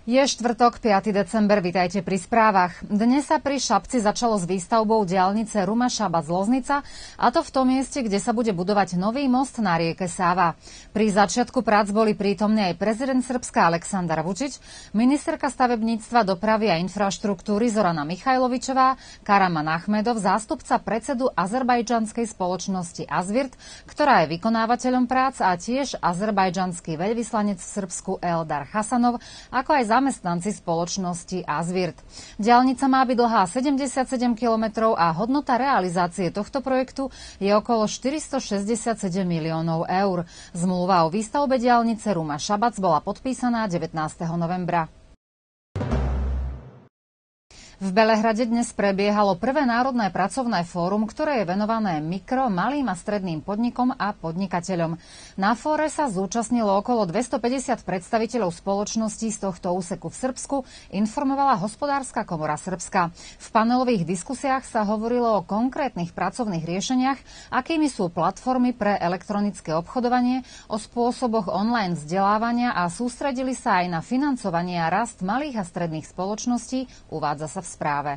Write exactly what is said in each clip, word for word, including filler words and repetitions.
Je štvrtok, piateho december, vitajte pri správach. Dnes sa pri Šabci začalo s výstavbou diaľnice Ruma-Šabac-Loznica, a to v tom mieste, kde sa bude budovať nový most na rieke Sáva. Pri začiatku prác boli prítomní aj prezident Srbska Aleksandar Vučić, ministerka stavebníctva, dopravy a infraštruktúry Zorana Mihajlovičová, Karaman Ahmedov, zástupca predsedu azerbajdžanskej spoločnosti Azvirt, ktorá je vykonávateľom prác, a tiež azerbajdžanský veľvyslanec v Srbsku Eldar Hasanov, ako aj zamestnanci spoločnosti Azvirt. Diaľnica má byť dlhá sedemdesiatsedem kilometrov a hodnota realizácie tohto projektu je okolo štyristošesťdesiatsedem miliónov eur. Zmluva o výstavbe diaľnice Ruma-Šabac bola podpísaná devätnásteho novembra. V Belehrade dnes prebiehalo prvé národné pracovné fórum, ktoré je venované mikro, malým a stredným podnikom a podnikateľom. Na fóre sa zúčastnilo okolo dvestopäťdesiat predstaviteľov spoločností z tohto úseku v Srbsku, informovala Hospodárska komora Srbska. V panelových diskusiách sa hovorilo o konkrétnych pracovných riešeniach, akými sú platformy pre elektronické obchodovanie, o spôsoboch online vzdelávania a sústredili sa aj na financovanie a rast malých a stredných spoločností, uvádza sa v správe.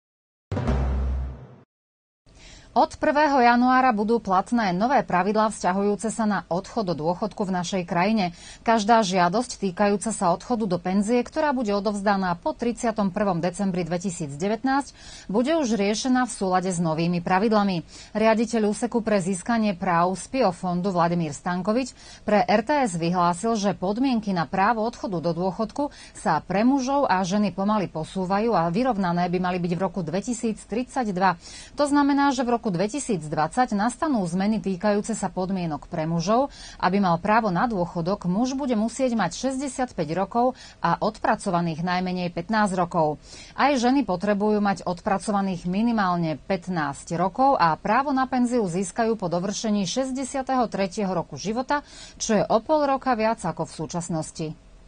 Od prvého januára budú platné nové pravidlá vzťahujúce sa na odchod do dôchodku v našej krajine. Každá žiadosť týkajúca sa odchodu do penzie, ktorá bude odovzdaná po tridsiateho prvého decembri dvetisícdevätnásť, bude už riešená v súlade s novými pravidlami. Riaditeľ úseku pre získanie práv z pé í ó fondu Vladimír Stankovič pre er té es vyhlásil, že podmienky na právo odchodu do dôchodku sa pre mužov a ženy pomaly posúvajú a vyrovnané by mali byť v roku dvetisíctridsaťdva. To znamená, že v roku dvetisícdvadsať nastanú zmeny týkajúce sa podmienok pre mužov. Aby mal právo na dôchodok, muž bude musieť mať šesťdesiatpäť rokov a odpracovaných najmenej pätnásť rokov. Aj ženy potrebujú mať odpracovaných minimálne pätnásť rokov a právo na penziu získajú po dovršení šesťdesiateho tretieho roku života, čo je o pol roka viac ako v súčasnosti.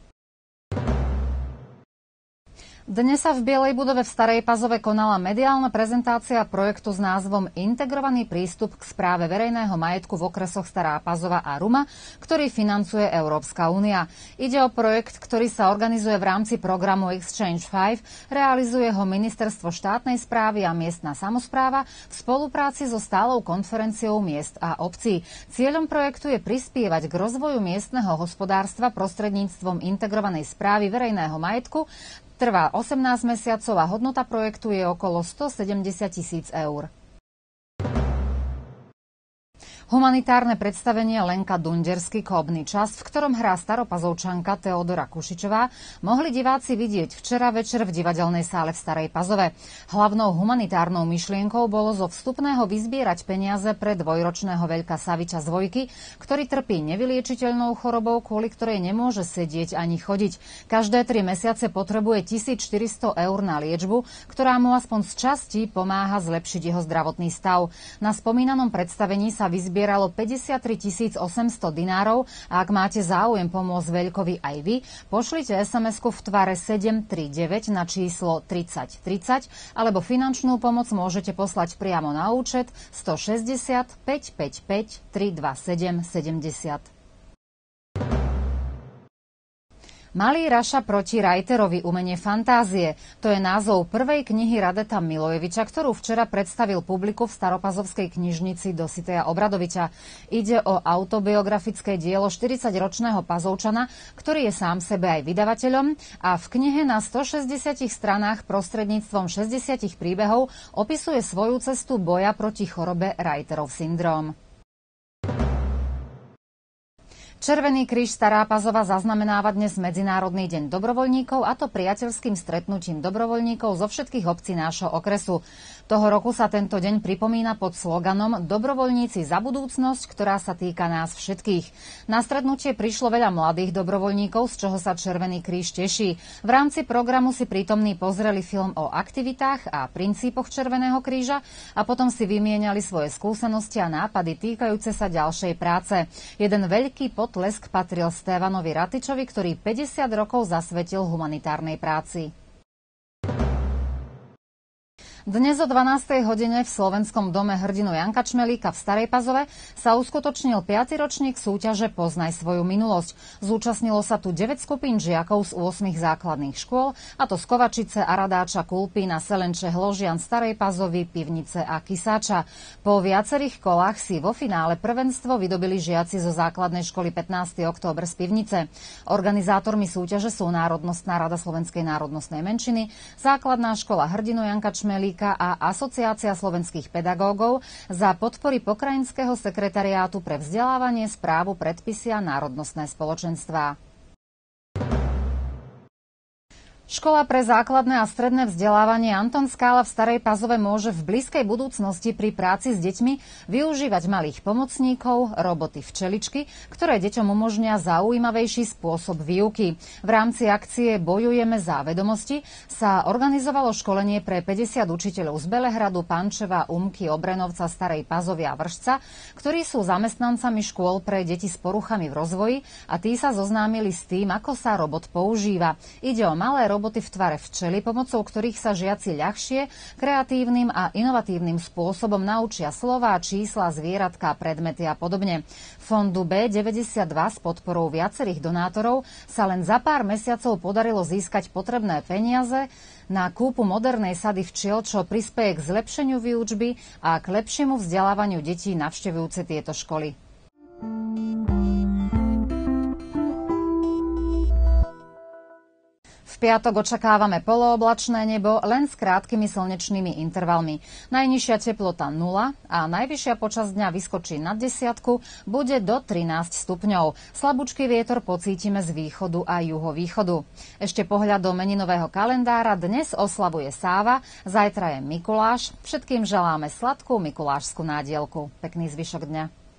Dnes sa v Bielej budove v Starej Pazove konala mediálna prezentácia projektu s názvom Integrovaný prístup k správe verejného majetku v okresoch Stará Pazova a Ruma, ktorý financuje Európska únia. Ide o projekt, ktorý sa organizuje v rámci programu Exchange päť, realizuje ho Ministerstvo štátnej správy a miestna samospráva v spolupráci so stálou konferenciou miest a obcí. Cieľom projektu je prispievať k rozvoju miestneho hospodárstva prostredníctvom integrovanej správy verejného majetku. Trvá osemnásť mesiacov a hodnota projektu je okolo stosedemdesiat tisíc eur. Humanitárne predstavenie Lenka Dunderský Kobný čas, v ktorom hrá staropazovčanka Teodora Kušičová, mohli diváci vidieť včera večer v divadelnej sále v Starej Pazove. Hlavnou humanitárnou myšlienkou bolo zo vstupného vyzbierať peniaze pre dvojročného Veľka Saviča z Vojky, ktorý trpí nevyliečiteľnou chorobou, kvôli ktorej nemôže sedieť ani chodiť. Každé tri mesiace potrebuje tisícštyristo eur na liečbu, ktorá mu aspoň z časti pomáha zlepšiť jeho zdravotný stav. Na spomínanom predstavení sa vyzbierať zbieralo päťdesiattri tisíc osemsto dinárov a ak máte záujem pomôcť Veľkovi aj vy, pošlite es em esku v tvare sedem tri deväť na číslo tridsať tridsať alebo finančnú pomoc môžete poslať priamo na účet sto šesťdesiat päť päťdesiatpäť tridsaťdvasedem sedemdesiat. Malý Raša proti Rajterovi, umenie fantázie. To je názov prvej knihy Radeta Milojeviča, ktorú včera predstavil publiku v staropazovskej knižnici Dositeja Obradoviča. Ide o autobiografické dielo štyridsaťročného Pazovčana, ktorý je sám sebe aj vydavateľom a v knihe na stošesťdesiatich stranách prostredníctvom šesťdesiatich príbehov opisuje svoju cestu boja proti chorobe Rajterov syndróm. Červený kríž Stará Pazova zaznamenáva dnes Medzinárodný deň dobrovoľníkov, a to priateľským stretnutím dobrovoľníkov zo všetkých obcí nášho okresu. Toho roku sa tento deň pripomína pod sloganom Dobrovoľníci za budúcnosť, ktorá sa týka nás všetkých. Na stretnutie prišlo veľa mladých dobrovoľníkov, z čoho sa Červený kríž teší. V rámci programu si prítomní pozreli film o aktivitách a princípoch Červeného kríža a potom si vymieniali svoje skúsenosti a nápady týkajúce sa ďalšej práce. Jeden veľký pod Potlesk patril Stevanovi Ratičovi, ktorý päťdesiat rokov zasvetil humanitárnej práci. Dnes o dvanástej hodine v Slovenskom dome hrdinu Janka Čmelíka v Starej Pazove sa uskutočnil piaty ročník súťaže Poznaj svoju minulosť. Zúčastnilo sa tu deväť skupín žiakov z ôsmich základných škôl, a to z Kovačice, Aradáča, Kulpína, Selenče, Hložian, Starej Pazovy, Pivnice a Kysáča. Po viacerých kolách si vo finále prvenstvo vydobili žiaci zo základnej školy pätnásteho október z Pivnice. Organizátormi súťaže sú Národnostná rada Slovenskej národnostnej menšiny, Základná škola hrdinu Janka Čmelíka a Asociácia slovenských pedagógov za podpory pokrajinského sekretariátu pre vzdelávanie, správu, predpisy a národnostné spoločenstvá. Škola pre základné a stredné vzdelávanie Anton Skála v Starej Pazove môže v blízkej budúcnosti pri práci s deťmi využívať malých pomocníkov, roboty včeličky, ktoré deťom umožnia zaujímavejší spôsob výuky. V rámci akcie Bojujeme za vedomosti sa organizovalo školenie pre päťdesiat učiteľov z Belehradu, Pančeva, Umky, Obrenovca, Starej Pazovy a Vršca, ktorí sú zamestnancami škôl pre deti s poruchami v rozvoji, a tí sa zoznámili s tým, ako sa robot používa. Ide o malé roboty roboty v tvare včely, pomocou ktorých sa žiaci ľahšie, kreatívnym a inovatívnym spôsobom naučia slová, čísla, zvieratka, predmety a podobne. Fondu bé deväťdesiatdva s podporou viacerých donátorov sa len za pár mesiacov podarilo získať potrebné peniaze na kúpu modernej sady včiel, čo prispeje k zlepšeniu výučby a k lepšiemu vzdelávaniu detí navštevujúce tieto školy. V piatok očakávame polooblačné nebo len s krátkými slnečnými intervalmi. Najnižšia teplota nula a najvyššia počas dňa vyskočí nad desiatku, bude do trinásť stupňov. Slabúčky vietor pocítime z východu a juhovýchodu. Ešte pohľad do meninového kalendára. Dnes oslavuje Sáva, zajtra je Mikuláš. Všetkým želáme sladkú mikulášskú nádielku. Pekný zvyšok dňa.